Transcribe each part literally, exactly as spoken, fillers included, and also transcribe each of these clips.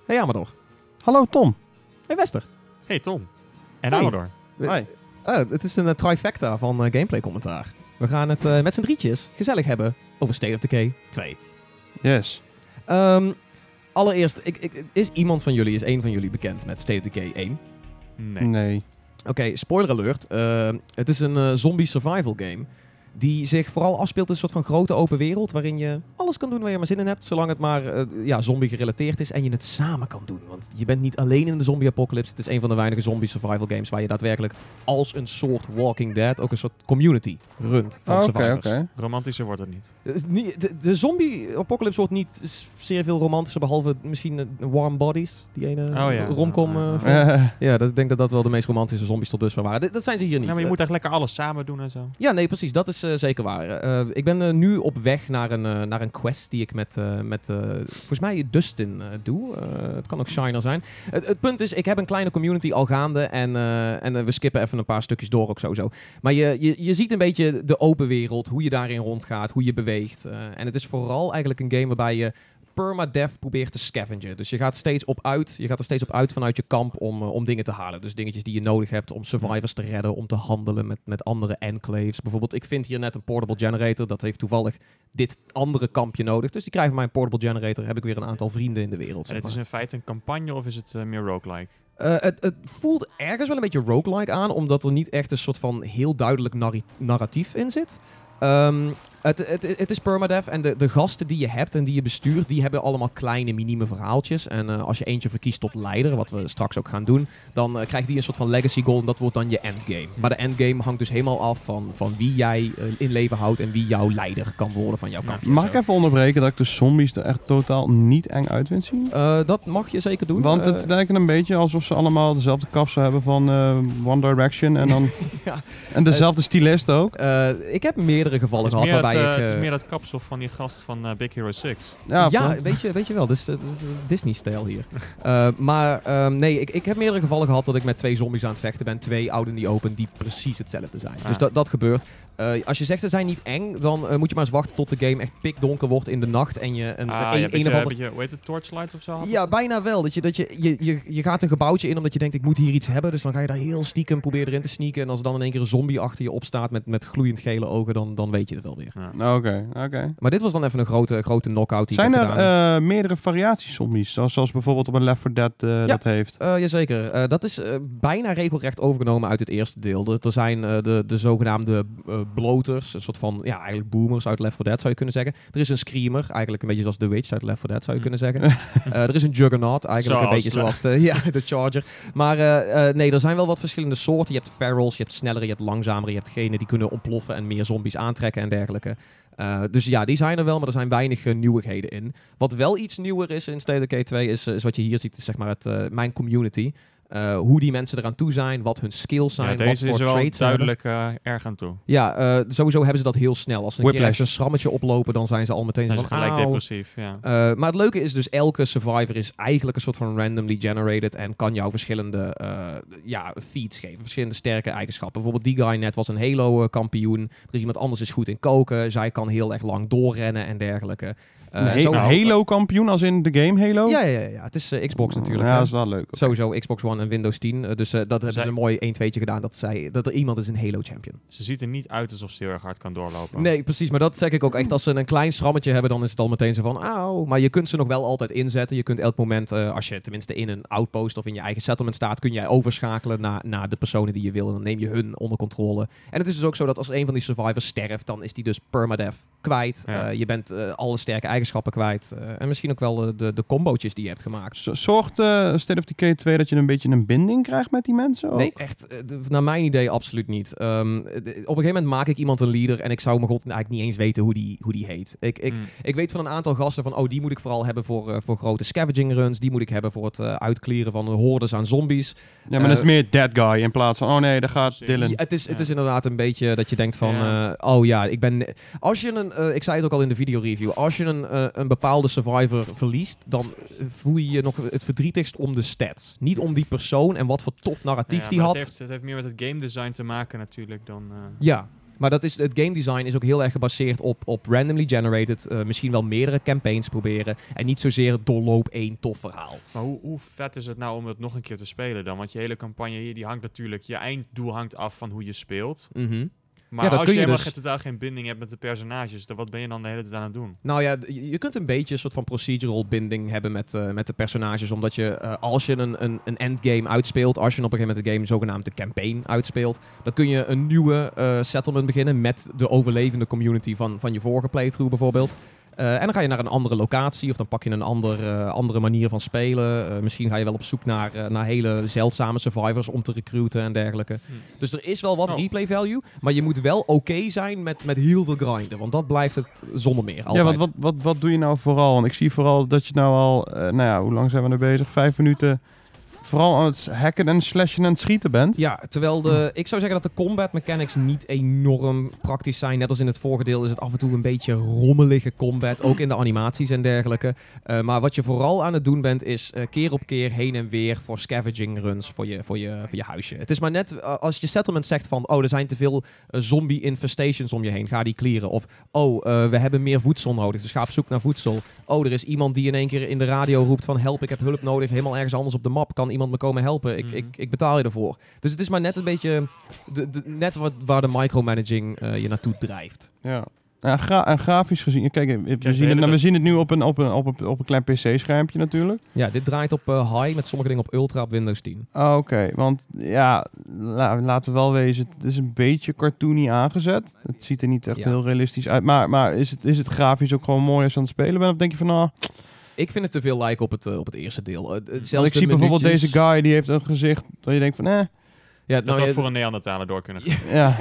Hey Amador. Hallo Tom. Hey Wester. Hey Tom. En Hey. Amador. Hi. Uh, het is een uh, trifecta van uh, gameplay commentaar. We gaan het uh, met z'n drietjes gezellig hebben over State of Decay twee. Yes. Um, allereerst, ik, ik, is iemand van jullie, is één van jullie bekend met State of Decay één? Nee. Nee. Oké, okay, spoiler alert. Uh, het is een uh, zombie survival game die zich vooral afspeelt in een soort van grote open wereld waarin je alles kan doen waar je maar zin in hebt, zolang het maar uh, ja, zombie gerelateerd is en je het samen kan doen. Want je bent niet alleen in de zombie apocalypse. Het is een van de weinige zombie survival games waar je daadwerkelijk als een soort Walking Dead ook een soort community runt van Oh, survivors. Oké, oké. Romantischer wordt het niet. Het is niet- De, de zombie apocalypse wordt niet zeer veel romantischer, behalve misschien uh, Warm Bodies, die ene Oh ja. romcom. Uh, Ja, film. Eh, Ja, dat, ik denk dat dat wel de meest romantische zombies tot dusver waren. D- dat zijn ze hier niet. Ja, maar je Uh, moet echt lekker alles samen doen en zo. Ja, nee, precies. Dat is uh, zeker waar. Uh, ik ben uh, nu op weg naar een, uh, naar een quest die ik met, uh, met uh, volgens mij Dustin uh, doe. Uh, het kan ook Shiner zijn. Het, het punt is, ik heb een kleine community al gaande en, uh, en uh, we skippen even een paar stukjes door ook sowieso. Maar je, je, je ziet een beetje de open wereld, hoe je daarin rondgaat, hoe je beweegt. Uh, en het is vooral eigenlijk een game waarbij je permadeath probeert te scavengen. Dus je gaat steeds op uit. Je gaat er steeds op uit vanuit je kamp om, uh, om dingen te halen. Dus dingetjes die je nodig hebt om survivors te redden, om te handelen met, met andere enclaves. Bijvoorbeeld, ik vind hier net een portable generator. Dat heeft toevallig dit andere kampje nodig. Dus die krijgen mij een portable generator. Heb ik weer een aantal vrienden in de wereld. En zeg het is maar. in feite een campagne of is het uh, meer roguelike? Uh, het, het voelt ergens wel een beetje roguelike aan, omdat er niet echt een soort van heel duidelijk narri- narratief in zit. Um, het, het, het is permadeath en de, de gasten die je hebt en die je bestuurt, die hebben allemaal kleine, minieme verhaaltjes. En uh, als je eentje verkiest tot leider, wat we straks ook gaan doen, dan uh, krijgt die een soort van legacy goal en dat wordt dan je endgame. Maar de endgame hangt dus helemaal af van, van wie jij uh, in leven houdt en wie jouw leider kan worden van jouw kampje. mag ik even onderbreken dat ik de zombies er echt totaal niet eng uit vind zien? Uh, dat mag je zeker doen. Want het Uh, lijkt een beetje alsof ze allemaal dezelfde kapsel hebben van uh, One Direction en dan ja. en dezelfde stylist ook. Uh, ik heb meerdere gevallen Het is, gehad meer waarbij dat, uh, ik... Uh, het is meer dat kapsel van die gast van uh, Big Hero zes. Ja, Ja, klopt. weet je, weet je wel. Dus, uh, dus, uh, Disney-stijl hier. Uh, maar um, nee, ik, ik heb meerdere gevallen gehad dat ik met twee zombies aan het vechten ben. Twee out in the open die precies hetzelfde zijn. Ah. Dus dat, dat gebeurt. Uh, als je zegt ze zijn niet eng, dan uh, moet je maar eens wachten tot de game echt pikdonker wordt in de nacht. En je een, Ah, een, ja, een beetje, of ander... beetje, hoe heet het, Torchlight of zo? had? Ja, bijna wel. Dat je, dat je, je, je, je gaat een gebouwtje in omdat je denkt, ik moet hier iets hebben. Dus dan ga je daar heel stiekem proberen erin te sneaken. En als er dan in één keer een zombie achter je opstaat met, met gloeiend gele ogen, dan, dan weet je het wel weer. Ja. Oké, oké. Maar dit was dan even een grote, grote knockout die Zijn ik heb gedaan. er uh, meerdere variaties zombies? Zoals, zoals bijvoorbeeld op een Left four Dead uh, dat heeft? Uh, jazeker. Uh, dat is uh, bijna regelrecht overgenomen uit het eerste deel. Er, er zijn uh, de, de zogenaamde uh, bloaters, een soort van, ja, eigenlijk boomers uit Left four Dead zou je kunnen zeggen. Er is een screamer, eigenlijk een beetje zoals The Witch uit Left four Dead zou je Mm. kunnen zeggen. uh, er is een Juggernaut, eigenlijk Zoals, een beetje zoals de, ja, de Charger. Maar uh, uh, nee, er zijn wel wat verschillende soorten. Je hebt ferals, je hebt snellere, je hebt langzamere, je hebt genen die kunnen ontploffen en meer zombies aantrekken en dergelijke. Uh, dus ja, die zijn er wel, maar er zijn weinig uh, nieuwigheden in. Wat wel iets nieuwer is in State of Decay twee is, uh, is wat je hier ziet, is zeg maar het, uh, mijn community. Uh, hoe die mensen eraan toe zijn, wat hun skills zijn, Ja, wat deze voor is wel traits ze hebben. duidelijk uh, erg aan toe. Ja, uh, sowieso hebben ze dat heel snel. Als ze een keer Whiplash. ergens een schrammetje oplopen, dan zijn ze al meteen Hij zo is van, gelijk auw. depressief, ja. Uh, maar het leuke is dus, elke survivor is eigenlijk een soort van randomly generated en kan jou verschillende uh, ja, feats geven, verschillende sterke eigenschappen. Bijvoorbeeld die guy net was een Halo-kampioen. Er is iemand anders is goed in koken. Zij kan heel erg lang doorrennen en dergelijke. Uh, Een, he- zo- een Halo-kampioen als in de game Halo? Ja, ja, ja, ja. Het is uh, Xbox natuurlijk. Ja, hè. dat is wel leuk. Oké. Sowieso Xbox One en Windows tien. Uh, dus uh, dat hebben Zij- ze een mooi één tweetje gedaan. Dat, zij, dat er iemand is een Halo-champion. Ze ziet er niet uit alsof ze heel erg hard kan doorlopen. Nee, precies. Maar dat zeg ik ook echt. Als ze een klein schrammetje hebben, dan is het al meteen zo van, auw. Maar je kunt ze nog wel altijd inzetten. Je kunt elk moment, uh, als je tenminste in een outpost of in je eigen settlement staat, kun jij overschakelen naar, naar de personen die je wil. En dan neem je hun onder controle. En het is dus ook zo dat als een van die survivors sterft, dan is die dus permadeath kwijt. Ja. Uh, je bent uh, alle sterke eigenschappen kwijt. Uh, en misschien ook wel uh, de, de combootjes die je hebt gemaakt. Z- Zorgt uh, State of Decay twee dat je een beetje een binding krijgt met die mensen? ook? Nee, echt. uh, d- Naar mijn idee absoluut niet. Um, d- op een gegeven moment maak ik iemand een leader en ik zou mijn god eigenlijk niet eens weten hoe die, hoe die heet. Ik, ik, Mm. ik weet van een aantal gasten van, oh, die moet ik vooral hebben voor, uh, voor grote scavenging runs. Die moet ik hebben voor het uh, uitclearen van de hordes aan zombies. Ja, maar dat is Uh, meer that guy in plaats van, oh nee, daar gaat Precies. Dylan. Ja, het, is, het Ja. is inderdaad een beetje dat je denkt van, Ja. uh, oh ja, ik ben... Als je een, uh, ik zei het ook al in de videoreview, als je een, uh, een bepaalde survivor verliest, dan voel je je nog het verdrietigst om de stats. Niet om die persoon en wat voor tof narratief Ja, die maar had. Het heeft, het heeft meer met het game design te maken natuurlijk dan... Uh, Ja, Maar dat is, het game design is ook heel erg gebaseerd op, op randomly generated, uh, misschien wel meerdere campaigns proberen. En niet zozeer doorloop één tof verhaal. Maar hoe, hoe vet is het nou om het nog een keer te spelen dan? Want je hele campagne hier, die hangt natuurlijk, je einddoel hangt af van hoe je speelt. Mm-hmm. Maar Ja, dat als kun je je helemaal dus- geen- totaal geen binding hebt met de personages, dan wat ben je dan de hele tijd aan het doen? Nou ja, d- je kunt een beetje een soort van procedural binding hebben met, uh, met de personages. Omdat je, uh, als je een, een, een endgame uitspeelt, als je op een gegeven moment de game zogenaamd de campaign uitspeelt, dan kun je een nieuwe uh, settlement beginnen met de overlevende community van, van je vorige playthrough bijvoorbeeld. Uh, en dan ga je naar een andere locatie of dan pak je een ander, uh, andere manier van spelen. Uh, misschien ga je wel op zoek naar, uh, naar hele zeldzame survivors om te recruiten en dergelijke. Hm. Dus er is wel wat Oh. replay value, maar je moet wel oké zijn met, met heel veel grinden. Want dat blijft het zonder meer altijd. Ja, wat, wat, wat, wat doe je nou vooral? Want ik zie vooral dat je nou al, uh, nou ja, hoe lang zijn we er bezig? Vijf minuten vooral aan het hacken en slashen en het schieten bent. Ja, terwijl de, ik zou zeggen dat de combat mechanics niet enorm praktisch zijn. Net als in het vorige deel is het af en toe een beetje rommelige combat. Ook in de animaties en dergelijke. Uh, maar wat je vooral aan het doen bent is uh, keer op keer heen en weer voor scavenging runs voor je, voor je, voor je huisje. Het is maar net uh, als je settlement zegt van oh, er zijn te veel uh, zombie infestations om je heen. Ga die clearen. Of oh, uh, we hebben meer voedsel nodig. Dus ga op zoek naar voedsel. Oh, er is iemand die in één keer in de radio roept van help, ik heb hulp nodig. Helemaal ergens anders op de map. Kan iemand me komen helpen? Ik, Mm-hmm. ik, ik betaal je ervoor. Dus het is maar net een beetje de, de, net wat, waar de micromanaging uh, je naartoe drijft. Ja. Ja, gra en grafisch gezien, kijk, we, we, de zien het, hele nou, we dag- zien het nu op een, op een, op een, op een klein P C-schermpje natuurlijk. Ja, dit draait op uh, high met sommige dingen op ultra op Windows tien. Ah, Oké, want ja, la, laten we wel wezen, het is een beetje cartoony aangezet. Het ziet er niet echt Ja. heel realistisch uit. Maar, maar is, het, is het grafisch ook gewoon mooi als je aan het spelen bent? Of denk je van, nou... Ik vind het te veel lijken op het, uh, op het eerste deel. Uh, zelfs Want ik de zie bijvoorbeeld minuutjes- deze guy, die heeft een gezicht dat je denkt van, eh, Ja, Dat nou, had ja, voor een Neandertaler door kunnen gaan. ja.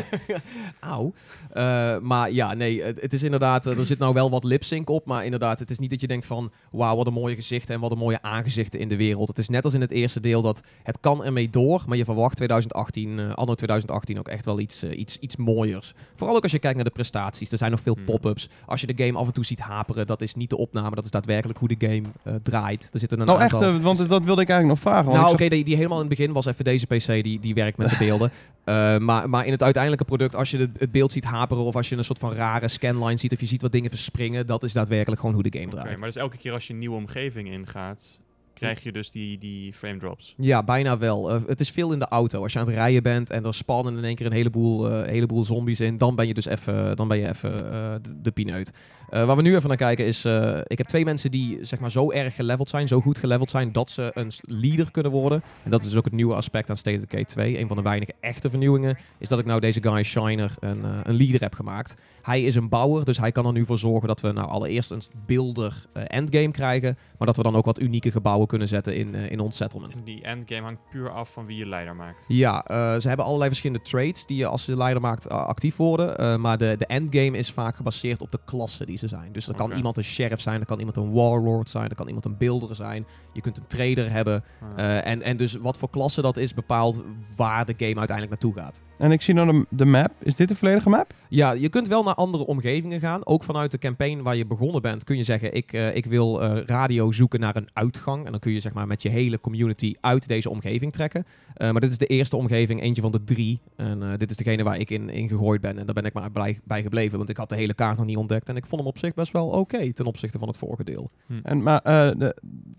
Auw. Uh, maar ja, nee, het, het is inderdaad, uh, er zit nou wel wat lip-sync op, maar inderdaad, het is niet dat je denkt van, wauw, wat een mooie gezichten en wat een mooie aangezichten in de wereld. Het is net als in het eerste deel dat het kan ermee door, maar je verwacht twintig achttien, uh, anno twintig achttien ook echt wel iets, uh, iets, iets mooiers. Vooral ook als je kijkt naar de prestaties. Er zijn nog veel Hmm. pop-ups. Als je de game af en toe ziet haperen, dat is niet de opname, dat is daadwerkelijk hoe de game uh, draait. Er zitten een Nou aantal... echt, uh, want dat wilde ik eigenlijk nog vragen. want Nou, ik oké, zag- die, die helemaal in het begin was even deze P C, die, die werkt met de beelden. Uh, maar, maar in het uiteindelijke product, als je de, het beeld ziet haperen of als je een soort van rare scanline ziet of je ziet wat dingen verspringen, dat is daadwerkelijk gewoon hoe de game Oké, draait. maar dus elke keer als je een nieuwe omgeving ingaat, krijg je dus die, die frame drops. Ja, bijna wel. Uh, het is veel in de auto. Als je aan het rijden bent en er spannen in één keer een heleboel, uh, heleboel zombies in, dan ben je dus even, dan ben je even uh, de, de pineut. Uh, waar we nu even naar kijken is, uh, ik heb twee mensen die zeg maar zo erg geleveld zijn, zo goed geleveld zijn, dat ze een leader kunnen worden. En dat is dus ook het nieuwe aspect aan State of Decay twee. Een van de weinige echte vernieuwingen is dat ik nou deze guy Shiner een, uh, een leader heb gemaakt. Hij is een bouwer, dus hij kan er nu voor zorgen dat we nou allereerst een beelder uh, endgame krijgen, maar dat we dan ook wat unieke gebouwen kunnen zetten in, uh, in ons settlement. Die endgame hangt puur af van wie je leider maakt. Ja, uh, ze hebben allerlei verschillende traits die je als je leider maakt uh, actief worden. Uh, maar de, de endgame is vaak gebaseerd op de klassen die ze zijn. Dus er kan Oké. iemand een sheriff zijn, er kan iemand een warlord zijn, er kan iemand een builder zijn. Je kunt een trader hebben. Ah. Uh, en, en dus wat voor klasse dat is bepaalt waar de game uiteindelijk naartoe gaat. En ik zie nou de, de map. Is dit de volledige map? Ja, je kunt wel naar andere omgevingen gaan. Ook vanuit de campaign waar je begonnen bent kun je zeggen, ik, uh, ik wil uh, radio zoeken naar een uitgang. En dan kun je zeg maar met je hele community uit deze omgeving trekken. Uh, maar dit is de eerste omgeving, eentje van de drie. En uh, dit is degene waar ik in, in gegooid ben. En daar ben ik maar blij, bij gebleven, want ik had de hele kaart nog niet ontdekt. En ik vond hem op zich best wel oké okay, ten opzichte van het vorige deel. Hm. En, maar uh, de,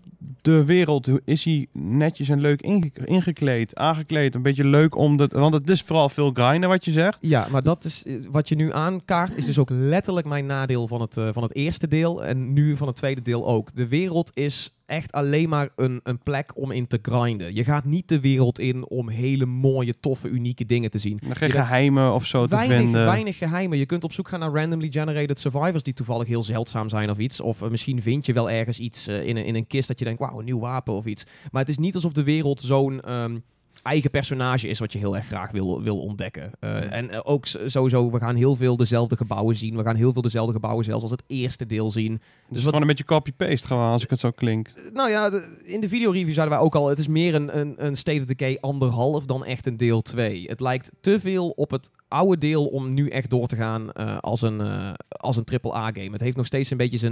de wereld, hoe- is hij netjes en leuk inge- ingekleed, aangekleed? Een beetje leuk om dat, want het is vooral veel grinden wat je zegt. Ja, maar dat is uh, wat je nu aankaart, is dus ook letterlijk mijn nadeel van het, uh, van het eerste deel. En nu van het tweede deel ook. De wereld is echt alleen maar een, een plek om in te grinden. Je gaat niet de wereld in om hele mooie, toffe, unieke dingen te zien. Geen Je- geheimen of zo te Weinig, vinden. weinig geheimen. Je kunt op zoek gaan naar randomly generated survivors die toevallig heel zeldzaam zijn of iets. Of uh, misschien vind je wel ergens iets uh, in, een, in een kist dat je denkt, wauw, een nieuw wapen of iets. Maar het is niet alsof de wereld zo'n um, eigen personage is wat je heel erg graag wil, wil ontdekken. Uh, en uh, ook s- sowieso, we gaan heel veel dezelfde gebouwen zien. We gaan heel veel dezelfde gebouwen zelfs als het eerste deel zien. Dus wat- gewoon een beetje copy-paste gewoon, als ik het zo klink. Nou ja, de- in de videoreview zeiden wij ook al, het is meer een, een, een State of Decay anderhalf dan echt een deel twee. Het lijkt te veel op het oude deel om nu echt door te gaan uh, als een, uh, als een triple A game. Het heeft nog steeds een beetje zijn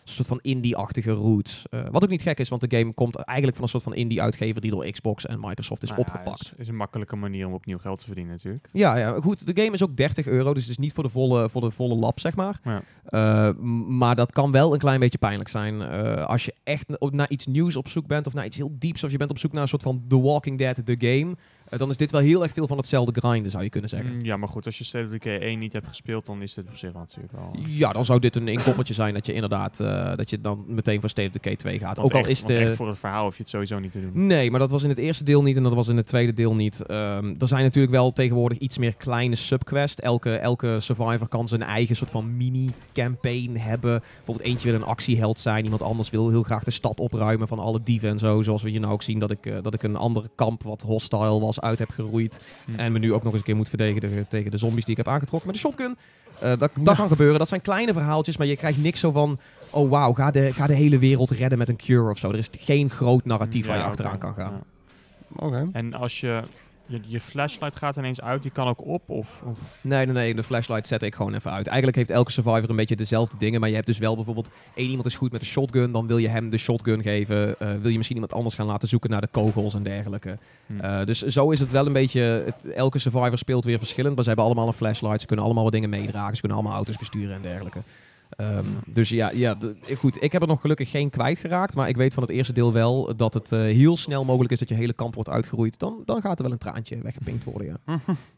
soort van indie-achtige roots. Uh, wat ook niet gek is, want de game komt eigenlijk van een soort van indie-uitgever die door Xbox en Microsoft is nou ja, opgepakt. Het is, is een makkelijke manier om opnieuw geld te verdienen natuurlijk. Ja, ja, goed. De game is ook dertig euro, dus het is niet voor de volle, voor de volle lap, zeg maar. Ja. Uh, m- maar dat kan wel een klein beetje pijnlijk zijn. Uh, als je echt n- naar iets nieuws op zoek bent, of naar iets heel dieps, of je bent op zoek naar een soort van The Walking Dead, the game, uh, dan is dit wel heel erg veel van hetzelfde grinden, zou je kunnen zeggen. Mm, ja, maar goed, als je State of Decay één niet hebt gespeeld, dan is dit op zich wel natuurlijk wel... Ja, dan zou dit een inkoppertje zijn dat je inderdaad, uh, dat je dan meteen voor State of Decay twee gaat. Want ook al echt, is want de... echt voor het verhaal hoef je het sowieso niet te doen. Nee, maar dat was in het eerste deel niet en dat was in het tweede deel niet. Um, er zijn natuurlijk wel tegenwoordig iets meer kleine subquests. Elke, elke survivor kan zijn eigen soort van mini-campaign hebben. Bijvoorbeeld eentje wil een actieheld zijn. Iemand anders wil heel graag de stad opruimen van alle dieven en zo. Zoals we hier nou ook zien dat ik, uh, dat ik een ander kamp wat hostile was uit heb geroeid. Hm. En me nu ook nog eens een keer moet verdedigen tegen de zombies die ik heb aangetrokken met de shotgun. Uh, dat dat Ja. kan gebeuren. Dat zijn kleine verhaaltjes, maar je krijgt niks zo van... Oh wauw, ga de, ga de hele wereld redden met een cure of zo. Er is geen groot narratief waar je Ja, achteraan oké. kan gaan. Ja. Oké. Okay. En als je, je... Je flashlight gaat ineens uit, die kan ook op? Of, of? Nee, nee, nee. De flashlight zet ik gewoon even uit. Eigenlijk heeft elke survivor een beetje dezelfde dingen. Maar je hebt dus wel bijvoorbeeld... één iemand is goed met de shotgun. Dan wil je hem de shotgun geven. Uh, wil je misschien iemand anders gaan laten zoeken naar de kogels en dergelijke. Hm. Uh, dus zo is het wel een beetje... Het, elke survivor speelt weer verschillend. Maar ze hebben allemaal een flashlight. Ze kunnen allemaal wat dingen meedragen. Ze kunnen allemaal auto's besturen en dergelijke. Um, dus ja, ja d- goed. Ik heb er nog gelukkig geen kwijtgeraakt. Maar ik weet van het eerste deel wel dat het uh, heel snel mogelijk is dat je hele kamp wordt uitgeroeid. Dan, dan gaat er wel een traantje weggepinkt worden, ja.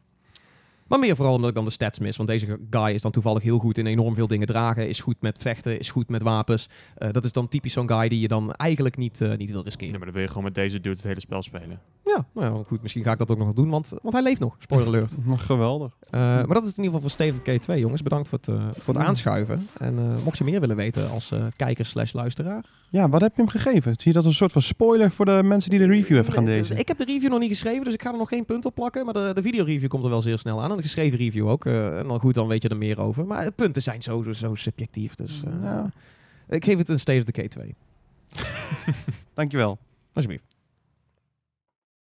Maar meer vooral omdat ik dan de stats mis. Want deze guy is dan toevallig heel goed in enorm veel dingen dragen. Is goed met vechten, is goed met wapens. Uh, dat is dan typisch zo'n guy die je dan eigenlijk niet, uh, niet wil riskeren. Ja, maar dan wil je gewoon met deze dude het hele spel spelen. Ja, nou ja, goed. Misschien ga ik dat ook nog doen. Want, want hij leeft nog. Spoiler alert. Geweldig. Uh, maar dat is het in ieder geval voor State of Decay twee, jongens. Bedankt voor het, uh, voor het aanschuiven. En uh, mocht je meer willen weten als uh, kijker slash luisteraar. Ja, wat heb je hem gegeven? Zie je dat als een soort van spoiler voor de mensen die de review even gaan lezen? Ik heb de review nog niet geschreven, dus ik ga er nog geen punt op plakken. Maar de, de videoreview komt er wel zeer snel aan. En de geschreven review ook. Uh, en dan goed, dan weet je er meer over. Maar de punten zijn zo, zo, zo subjectief. Dus uh, Ja. ik geef het een State of Decay twee. Dankjewel. Alsjeblieft.